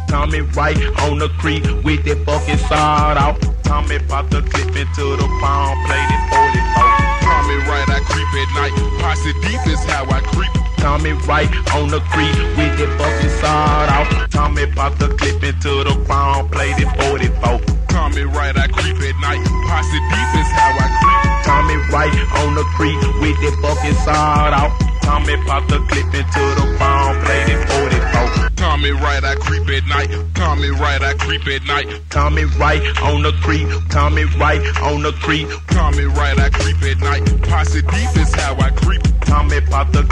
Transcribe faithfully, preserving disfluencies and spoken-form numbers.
Tommy Wright on the creek with that fucking sawed off. Tommy pop the clip into the palm, played it forty-four. Tommy Wright, I creep at night. Posse deep is how I creep. Tommy Wright on the creek with that fucking sawed off. Tommy pop the clip into the palm, played it forty-four. Tommy Wright, I creep at night. Posse deep is how I creep. Tommy Wright on the creek with that fucking sawed off. Tommy pop the clip into the palm, played it forty-four. Tommy Wright, I creep at night. Tommy Wright, I creep at night. Tommy Wright on the creek. Tommy Wright on the creek. Tommy Wright, I creep at night. Posse deep is how I creep. Tommy pop the